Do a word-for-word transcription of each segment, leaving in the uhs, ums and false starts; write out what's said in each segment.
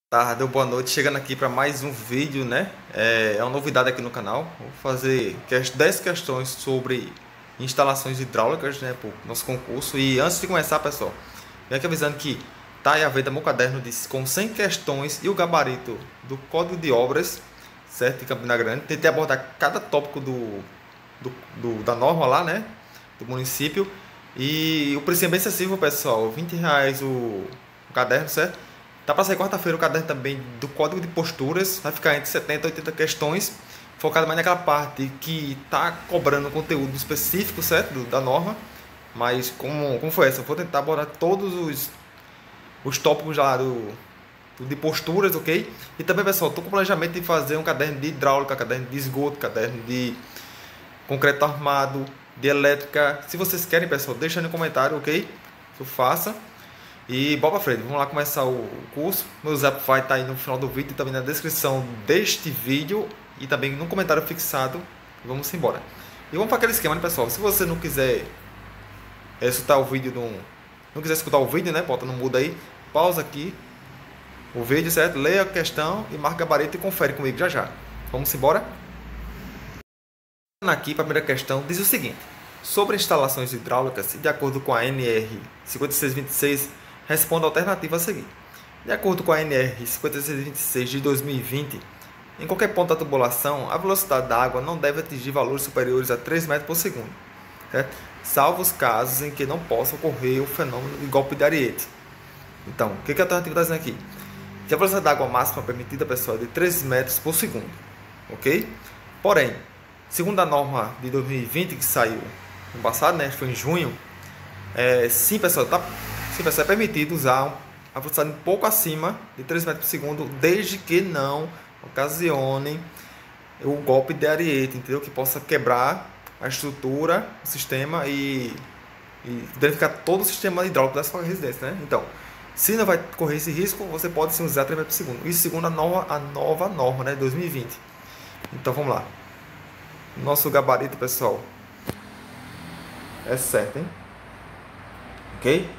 Tarde ou boa noite, chegando aqui para mais um vídeo, né? É, é uma novidade aqui no canal. Vou fazer dez questões sobre instalações hidráulicas, né, para o nosso concurso. E antes de começar, pessoal, vem aqui avisando que tá aí à venda meu caderno de, com cem questões e o gabarito do Código de Obras, certo? De Campina Grande. Tentei abordar cada tópico do, do, do da norma lá, né? Do município. E o preço é bem acessível, pessoal. vinte reais o, o caderno, certo? Tá para sair quarta-feira o caderno também do Código de Posturas, vai ficar entre setenta e oitenta questões, focado mais naquela parte que tá cobrando conteúdo específico, certo, do, da norma, mas como, como foi essa? Eu vou tentar abordar todos os, os tópicos lá do, do, de posturas, ok? E também, pessoal, tô com o planejamento de fazer um caderno de hidráulica, caderno de esgoto, caderno de concreto armado, de elétrica. Se vocês querem, pessoal, deixa no comentário, ok? Que eu faça. E bora pra frente, vamos lá começar o curso. Meu zap vai estar aí no final do vídeo e também na descrição deste vídeo e também no comentário fixado. Vamos embora. E vamos para aquele esquema, né, pessoal? Se você não quiser escutar o vídeo, não, não quiser escutar o vídeo, né? Bota no mudo aí, pausa aqui o vídeo, certo? Leia a questão e marca gabarito e confere comigo já já. Vamos embora? Aqui, a primeira questão diz o seguinte: sobre instalações hidráulicas, de acordo com a N R cinquenta e seis vinte e seis, responda a alternativa a seguir. De acordo com a N R cinquenta e seis vinte e seis de dois mil e vinte, em qualquer ponto da tubulação, a velocidade da água não deve atingir valores superiores a três metros por segundo, certo? Salvo os casos em que não possa ocorrer o fenômeno de golpe de ariete. Então, o que, que a alternativa está dizendo aqui? Que a velocidade da água máxima permitida, pessoal, é de três metros por segundo, ok? Porém, segundo a norma de dois mil e vinte, que saiu no passado, né, foi em junho, é, sim, pessoal, tá... Sim, pessoal, é permitido usar a velocidade um pouco acima de três metros por segundo, desde que não ocasione o golpe de ariete, entendeu? Que possa quebrar a estrutura, o sistema e, e danificar todo o sistema hidráulico da sua residência, né? Então, se não vai correr esse risco, você pode sim usar três metros por segundo. Isso segundo a nova, a nova norma, né, dois mil e vinte. Então, vamos lá. Nosso gabarito, pessoal, é certo, hein? Ok?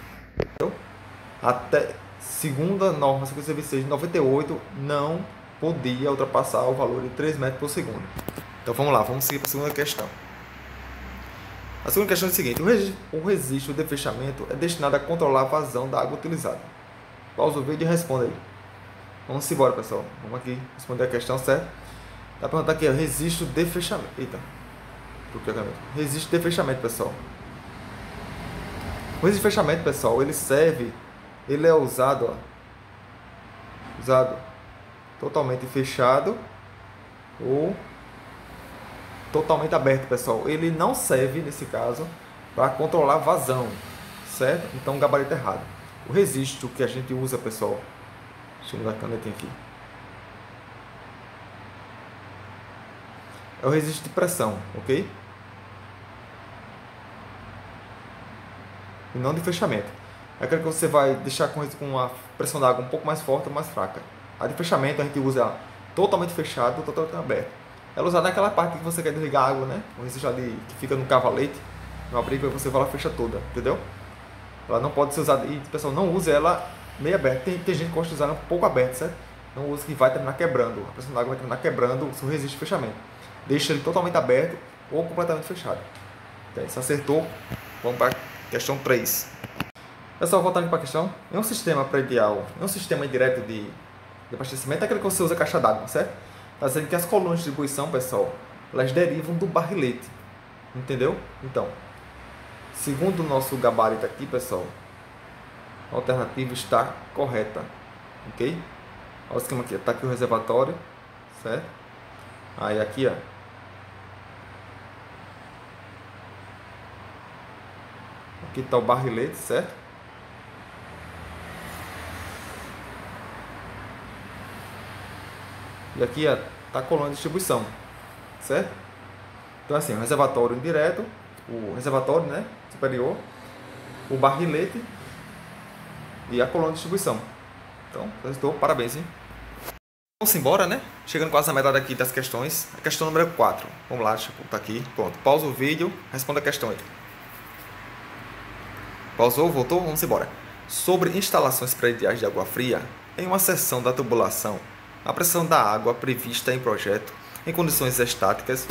Até segundo a norma cinquenta e seis de noventa e oito, não podia ultrapassar o valor de três metros por segundo. Então vamos lá, vamos seguir para a segunda questão. A segunda questão é a seguinte: o registro de fechamento é destinado a controlar a vazão da água utilizada. Pausa o vídeo e responda aí. Vamos embora, pessoal. Vamos aqui responder a questão, certo? Está perguntando aqui, o registro de fechamento. Eita, registro de fechamento, pessoal. O registro de fechamento, pessoal, ele serve, ele é usado, ó, usado totalmente fechado ou totalmente aberto, pessoal. Ele não serve, nesse caso, para controlar vazão, certo? Então, gabarito errado. O registro que a gente usa, pessoal, deixa eu mudar a canetinha aqui, é o registro de pressão, ok? E não de fechamento. É aquele que você vai deixar com uma pressão da água um pouco mais forte ou mais fraca. A de fechamento a gente usa ela totalmente fechado ou totalmente aberto. Ela é usada naquela parte que você quer desligar a água, né? O registro de, que fica no cavalete, no abrigo, você vai lá e fecha toda, entendeu? Ela não pode ser usada, e o pessoal não usa ela meio aberta. Tem, tem gente que gosta de usar ela um pouco aberta, certo? Não usa, que vai terminar quebrando. A pressão da água vai terminar quebrando o seu registro de fechamento. Deixa ele totalmente aberto ou completamente fechado. Então, se acertou, vamos para questão três. Pessoal, voltando para a questão, em um sistema predial, em um sistema direto de, de abastecimento, é aquele que você usa caixa d'água, certo? Está dizendo que as colunas de distribuição, pessoal, elas derivam do barrilete, entendeu? Então, segundo o nosso gabarito aqui, pessoal, a alternativa está correta, ok? Olha o esquema aqui, está aqui o reservatório, certo? Aí aqui, ó, aqui está o barrilete, certo? E aqui está a coluna de distribuição, certo? Então assim, o reservatório indireto, o reservatório, né, superior, o barrilete e a coluna de distribuição. Então, estou parabéns, hein? Vamos embora, né? Chegando quase na metade aqui das questões. A questão número quatro. Vamos lá, deixa eu botar aqui. Pronto, pausa o vídeo, responda a questão aí. Pausou, voltou? Vamos embora. Sobre instalações prediais de água fria, Em uma seção da tubulação, a pressão da água prevista em projeto em condições estáticas,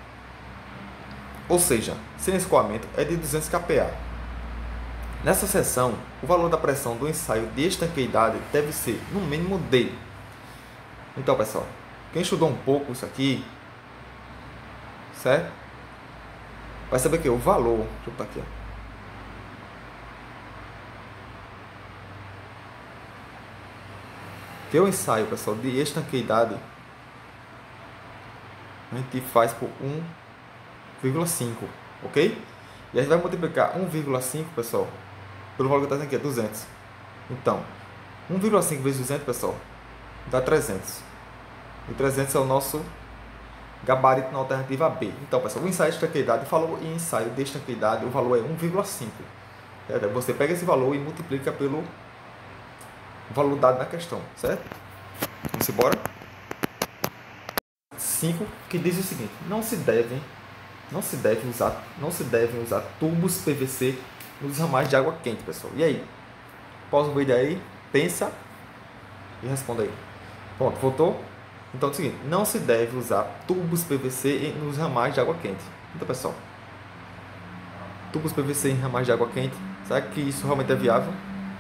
ou seja, sem escoamento, é de duzentos kPa. Nessa seção, o valor da pressão do ensaio de estanqueidade deve ser, no mínimo, D. Então, pessoal, quem estudou um pouco isso aqui, certo? Vai saber que o valor... Deixa eu botar aqui, ó. Que o ensaio, pessoal, de estanqueidade a gente faz por um vírgula cinco, ok? E a gente vai multiplicar um vírgula cinco, pessoal, pelo valor que está aqui, é duzentos. Então, um vírgula cinco vezes duzentos, pessoal, dá trezentos. E trezentos é o nosso gabarito na alternativa B. Então, pessoal, o ensaio de estanqueidade, falou em ensaio de estanqueidade, o valor é um vírgula cinco. Você pega esse valor e multiplica pelo valor dado na questão, certo? Vamos embora. cinco, que diz o seguinte: não se devem, não se deve usar, não se devem usar tubos P V C nos ramais de água quente, pessoal. E aí? Pausa o vídeo aí, pensa e responda aí. Pronto, voltou? Então é o seguinte: não se deve usar tubos P V C nos ramais de água quente. Então, pessoal, tubos P V C em ramais de água quente, será que isso realmente é viável?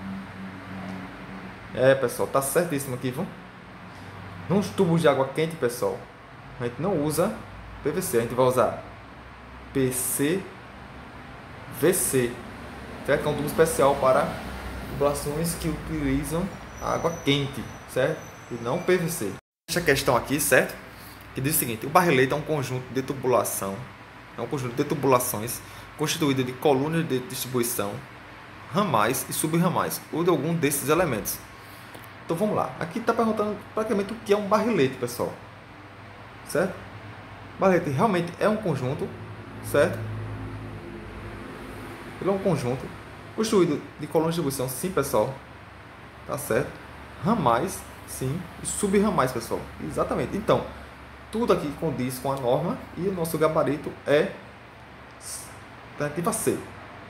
É, pessoal, tá certíssimo aqui, viu? Nos tubos de água quente, pessoal, a gente não usa P V C, a gente vai usar P C V C, certo? Que é um tubo especial para tubulações que utilizam água quente, certo? E não P V C. Essa questão aqui, certo? Que diz o seguinte: o barrilete é um conjunto de tubulação, é um conjunto de tubulações constituído de colunas de distribuição, ramais e subramais, ou de algum desses elementos. Então vamos lá. Aqui está perguntando praticamente o que é um barrilete, pessoal. Certo? Barrilete realmente é um conjunto, certo? Ele é um conjunto construído de colunas de distribuição, sim, pessoal. Tá certo? Ramais, sim. E subramais, pessoal. Exatamente. Então, tudo aqui condiz com a norma e o nosso gabarito é alternativa C.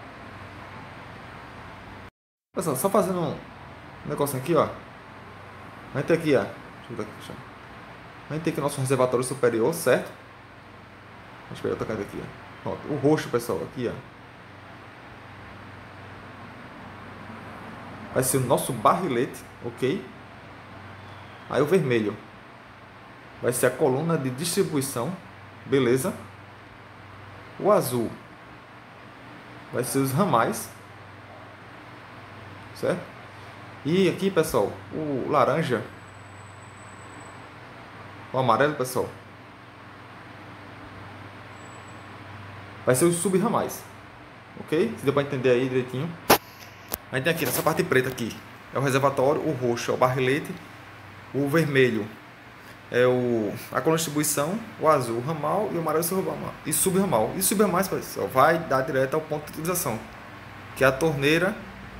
Pessoal, só fazendo um negócio aqui, ó. A gente tem aqui, ó. Deixa eu ver aqui, deixa eu... A gente tem aqui o nosso reservatório superior, certo? Deixa eu pegar aqui, ó. Pronto. O roxo, pessoal, aqui, ó, vai ser o nosso barrilete, ok? Aí o vermelho vai ser a coluna de distribuição, beleza? O azul vai ser os ramais, certo? E aqui, pessoal, o laranja, o amarelo, pessoal, vai ser os subramais, ok? Se deu para entender aí direitinho. A gente tem aqui, nessa parte preta aqui, é o reservatório, o roxo é o barrilete, o vermelho é o, a coluna de distribuição, o azul o ramal e o amarelo é o subramal. E subramal. E subramais, pessoal, vai dar direto ao ponto de utilização, que é a torneira.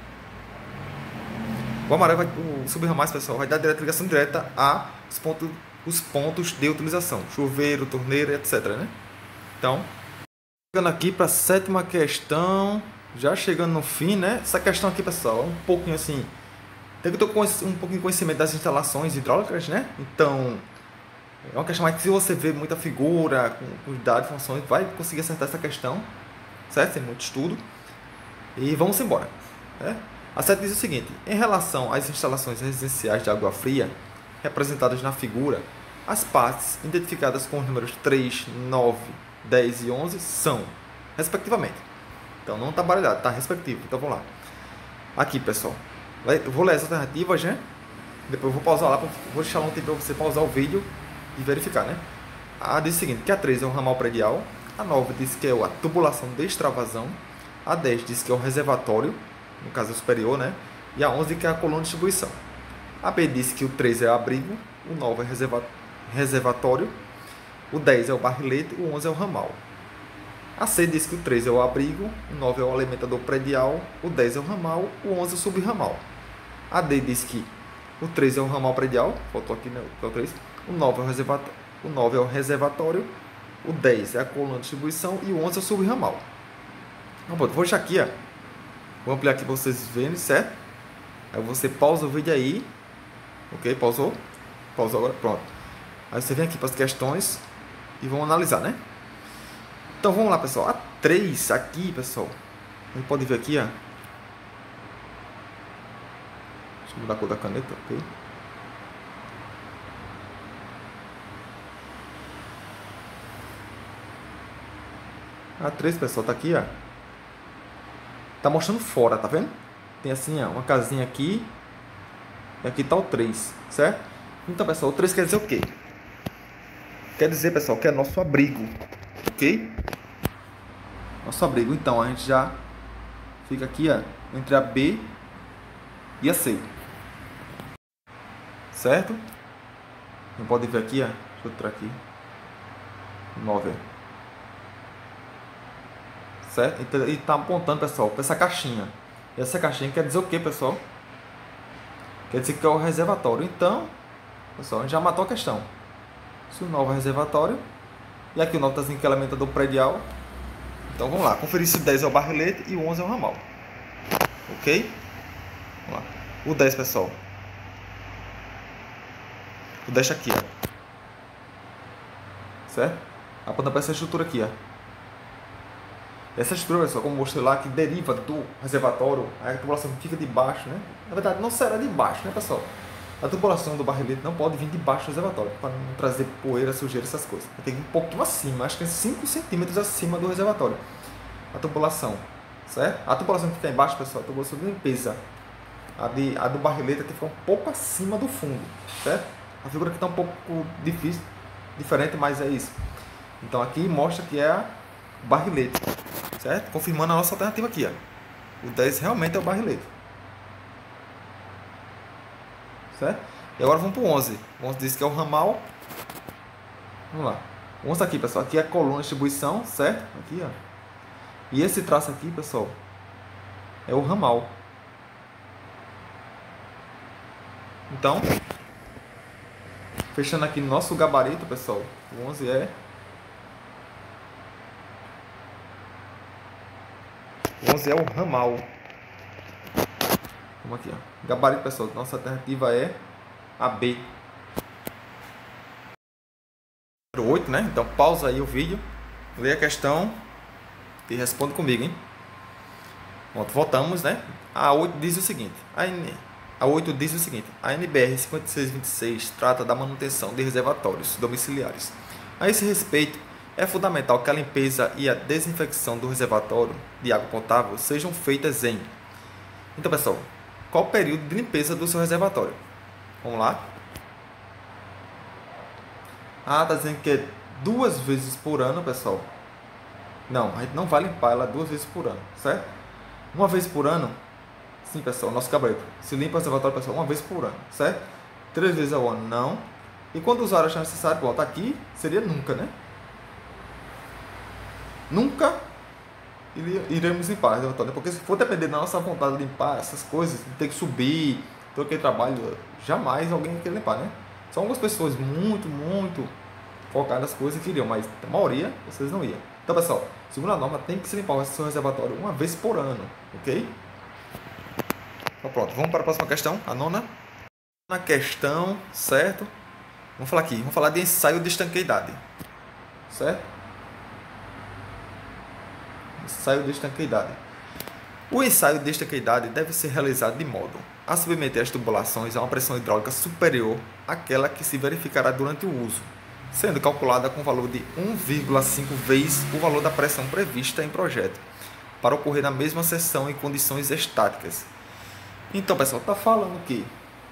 O amarelo, vai, o subramais, pessoal, vai dar direto, ligação direta a os pontos, os pontos de utilização, chuveiro, torneira, etcétera, né? Então, chegando aqui para a sétima questão, já chegando no fim, né? Essa questão aqui, pessoal, é um pouquinho assim, tem que ter um pouquinho de conhecimento das instalações hidráulicas, né? Então, é uma questão mais que, se você ver muita figura, com dados, funções, vai conseguir acertar essa questão, certo? Sem muito estudo. E vamos embora, né? A sete diz o seguinte: em relação às instalações residenciais de água fria, representadas na figura, as partes identificadas com os números três, nove, dez e onze são, respectivamente. Então não está baralhado, está respectivo. Então vamos lá. Aqui, pessoal, eu vou ler as alternativas, né? Depois eu vou pausar lá, vou deixar um tempo para você pausar o vídeo e verificar, né? A diz o seguinte: que a três é um ramal predial, a nove diz que é a tubulação de extravasão, a dez diz que é o reservatório, no caso superior, né? E a onze que é a coluna de distribuição. A B diz que o três é o abrigo, o nove é reserva, reservatório, o dez é o barrilete, o onze é o ramal. A C diz que o três é o abrigo, o nove é o alimentador predial, o dez é o ramal, o onze é o subramal. A D diz que o três é o ramal predial, faltou aqui, né? O três. O nove é o reservatório, o nove é o reservatório, o dez é a coluna de distribuição e o onze é o subramal. Então, vou deixar aqui, ó. Vou ampliar aqui para vocês verem, certo? Aí você pausa o vídeo aí Ok? Pausou? Pausou agora? Pronto. Aí você vem aqui para as questões e vamos analisar, né? Então vamos lá, pessoal. A três aqui, pessoal. A gente pode ver aqui, ó. Deixa eu mudar a cor da caneta, ok? A três, pessoal, tá aqui, ó. Tá mostrando fora, tá vendo? Tem assim, ó, uma casinha aqui. E aqui tá o três, certo? Então, pessoal, o três quer dizer o quê? Quer dizer, pessoal, que é nosso abrigo, ok? Nosso abrigo. Então, a gente já fica aqui, ó, entre a B e a C. Certo? Não pode ver aqui, ó. Deixa eu tirar aqui. nove. Certo? Então, ele está apontando, pessoal, para essa caixinha. E essa caixinha quer dizer o que, pessoal? Quer dizer que é o reservatório. Então, pessoal, a gente já matou a questão. Se o nove é o reservatório, e aqui o nove está dizendo que é elemento do predial. Então, vamos lá. Conferir se o dez é o barrilete e o onze é o ramal. Ok? Vamos lá. O dez, pessoal. O dez aqui, ó. Certo? Apontando para essa estrutura aqui, ó. Essa estrutura, pessoal, como mostrei lá, que deriva do reservatório, a tubulação fica de baixo, né? Na verdade, não será de baixo, né, pessoal? A tubulação do barrilete não pode vir de baixo do reservatório, para não trazer poeira, sujeira, essas coisas. Tem que ir um pouquinho acima, acho que é cinco centímetros acima do reservatório. A tubulação, certo? A tubulação que está embaixo, pessoal, a tubulação de limpeza. A, de, a do barrilete tem que ficar um pouco acima do fundo, certo? A figura aqui está um pouco difícil, diferente, mas é isso. Então aqui mostra que é a barrilete, certo? Confirmando a nossa alternativa aqui, ó. O dez realmente é o barrilete, certo? E agora vamos para o onze. O onze diz que é o ramal. Vamos lá. O onze aqui, pessoal, aqui é a coluna de distribuição, certo? Aqui, ó. E esse traço aqui, pessoal, é o ramal. Então, fechando aqui nosso gabarito, pessoal, o onze é... O onze é o ramal. Vamos aqui, ó. Gabarito, pessoal, nossa alternativa é a B. oito, né? Então, pausa aí o vídeo, lê a questão e responde comigo, hein? Pronto, voltamos, né? A oito diz o seguinte. A, N... a oito diz o seguinte. A N B R cinquenta e seis vinte e seis trata da manutenção de reservatórios domiciliares. A esse respeito, é fundamental que a limpeza e a desinfecção do reservatório de água potável sejam feitas em... Então, pessoal, qual o período de limpeza do seu reservatório? Vamos lá. Ah, está dizendo que é duas vezes por ano, pessoal. Não, a gente não vai limpar ela duas vezes por ano, certo? Uma vez por ano, sim, pessoal, nosso gabarito. Se limpa o reservatório, pessoal, uma vez por ano, certo? Três vezes ao ano, não. E quando o usuário achar necessário, volta aqui, seria nunca, né? Nunca iremos limpar o reservatório, porque se for depender da nossa vontade de limpar essas coisas, ter que subir, todo aquele trabalho, jamais alguém quer limpar, né? São algumas pessoas muito, muito focadas nas coisas que iriam, mas a maioria vocês não iam. Então, pessoal, segundo a norma, tem que se limpar o seu reservatório uma vez por ano, ok? Então, pronto, vamos para a próxima questão, a nona. Na questão, certo? Vamos falar aqui, vamos falar de ensaio de estanqueidade, certo? Ensaio de estanqueidade. O ensaio de estanqueidade deve ser realizado de modo a submeter as tubulações a uma pressão hidráulica superior àquela que se verificará durante o uso, sendo calculada com valor de um vírgula cinco vezes o valor da pressão prevista em projeto, para ocorrer na mesma seção em condições estáticas. Então, pessoal, está falando que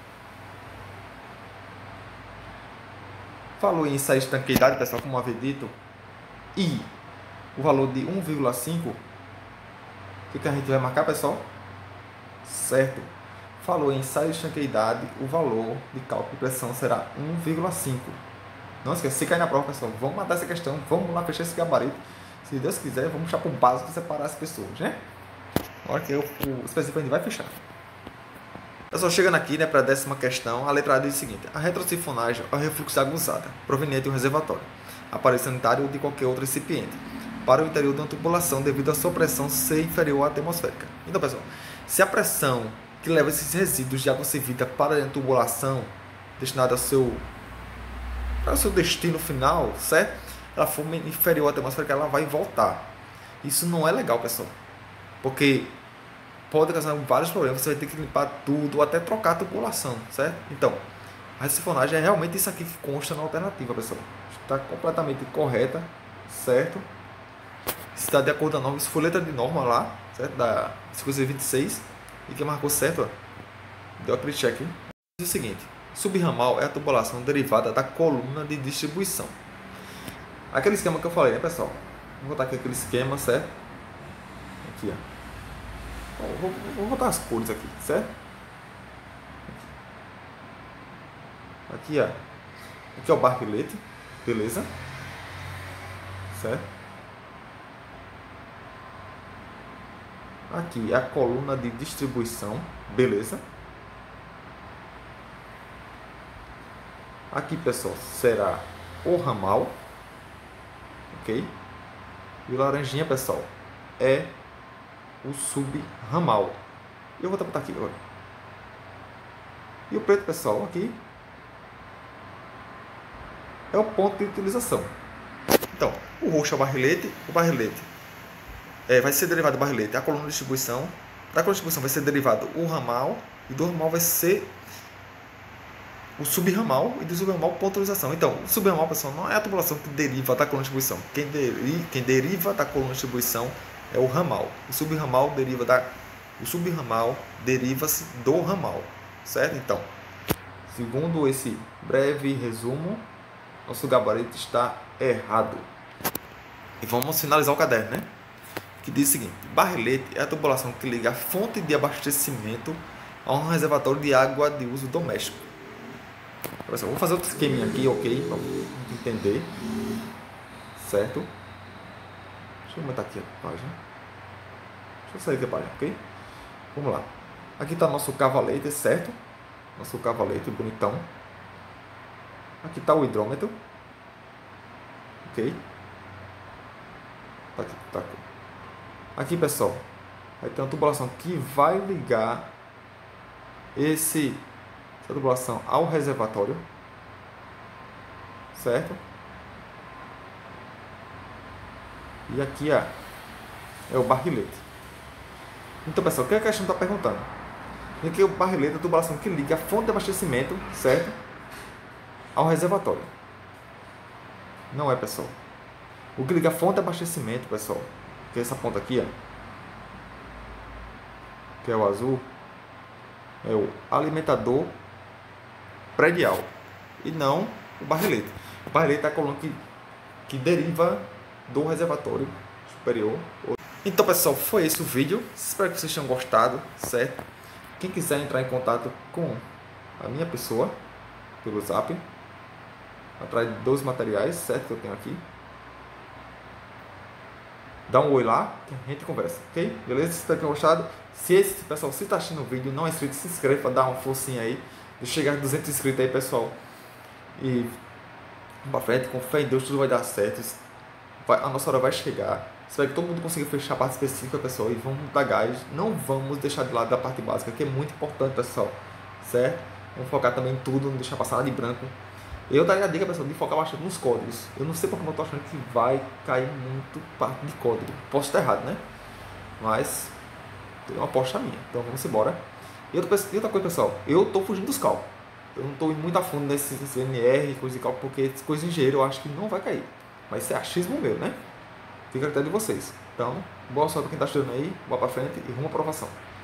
falou em ensaio de estanqueidade, pessoal, como havia dito, e o valor de um vírgula cinco, o que, que a gente vai marcar, pessoal? Certo. Falou em ensaio de estanqueidade, o valor de cálculo de pressão será um vírgula cinco. Não esqueça, se cair na prova, pessoal, vamos matar essa questão, vamos lá fechar esse gabarito. Se Deus quiser, vamos puxar para o básico e separar as pessoas, né? Na hora que eu, o específico a gente vai fechar. Pessoal, chegando aqui, né, para a décima questão, a letra A diz o seguinte: a retrosifonagem é o refluxo de água usada, proveniente de um reservatório, aparelho sanitário ou de qualquer outro recipiente, para o interior de uma tubulação devido à sua pressão ser inferior à atmosférica. Então, pessoal, se a pressão que leva esses resíduos de água servida para a tubulação destinada ao seu, para o seu destino final, certo? Ela for inferior à atmosfera, ela vai voltar. Isso não é legal, pessoal, porque pode causar vários problemas. Você vai ter que limpar tudo, até trocar a tubulação, certo? Então, a recifonagem é realmente isso aqui que consta na alternativa, pessoal. Está completamente correta, certo? Está de acordo com a norma. Isso foi letra de norma lá, certo? Da cinquenta e vinte e seis. E que marcou certo, ó. Deu aquele check. Diz o seguinte: subramal é a tubulação derivada da coluna de distribuição. Aquele esquema que eu falei, né, pessoal? Vou botar aqui aquele esquema, certo? Aqui, ó. Bom, vou, vou botar as cores aqui, certo? Aqui, ó. Aqui é o barrilete, beleza? Certo? Aqui é a coluna de distribuição, beleza? Aqui, pessoal, será o ramal, ok? E o laranjinha, pessoal, é o subramal. Eu vou botar aqui agora. E o preto, pessoal, aqui é o ponto de utilização. Então, o roxo é o barrilete, o barrilete é, vai ser derivado do barrilete a coluna de distribuição, da coluna de distribuição vai ser derivado o ramal, e do ramal vai ser o subramal, e do subramal ponto de utilização. Então, o subramal, pessoal, não é a tubulação que deriva da coluna de distribuição. Quem, deri, quem deriva da coluna de distribuição é o ramal. O subramal deriva da o subramal deriva-se do ramal, certo? Então, segundo esse breve resumo, nosso gabarito está errado. E vamos finalizar o caderno, né? Que diz o seguinte: barrilete é a tubulação que liga a fonte de abastecimento a um reservatório de água de uso doméstico. Pessoal, vou fazer outro esqueminha aqui, ok? Para entender, certo? Deixa eu aumentar aqui a página. Deixa eu sair aqui a página, ok? Vamos lá. Aqui está nosso cavalete, certo? Nosso cavalete bonitão. Aqui está o hidrômetro, ok? Tá aqui, tá aqui. Aqui, pessoal, vai ter uma tubulação que vai ligar esse, essa tubulação ao reservatório, certo? E aqui, ó, é o barrilete. Então, pessoal, o que a questão está perguntando? Aqui é o barrilete, a tubulação que liga a fonte de abastecimento, certo? Ao reservatório. Não é, pessoal. O que liga a fonte de abastecimento, pessoal, que é essa ponta aqui, ó, que é o azul, é o alimentador predial e não o barrilete. O barrilete é a coluna que, que deriva do reservatório superior. Então, pessoal, foi esse o vídeo. Espero que vocês tenham gostado, certo? Quem quiser entrar em contato com a minha pessoa pelo Zap, atrás dos materiais, certo, que eu tenho aqui, dá um oi lá que a gente conversa, ok? Beleza? Espero que tenham gostado. Se esse, pessoal, se está assistindo o vídeo não é inscrito, se inscreva, dá uma forcinha aí, de chegar a duzentos inscritos aí, pessoal, e vamos pra frente, com fé em Deus, tudo vai dar certo. Vai, a nossa hora vai chegar. Espero que todo mundo consiga fechar a parte específica, pessoal, e vamos dar gás. Não vamos deixar de lado da parte básica, que é muito importante, pessoal, certo? Vamos focar também em tudo, não deixar passar nada de branco. Eu daria a dica, pessoal, de focar bastante nos códigos. Eu não sei porque eu estou achando que vai cair muito parte de código. Posso estar errado, né? Mas é uma aposta minha. Então vamos embora. E outra, e outra coisa, pessoal, eu estou fugindo dos cálculos. Eu não estou indo muito a fundo nesse, nesse M R, coisa de cálculo, porque coisa de engenheiro eu acho que não vai cair. Vai ser achismo meu, né? Fica a critério de vocês. Então, boa sorte para quem está estudando aí, boa para frente e rumo à aprovação.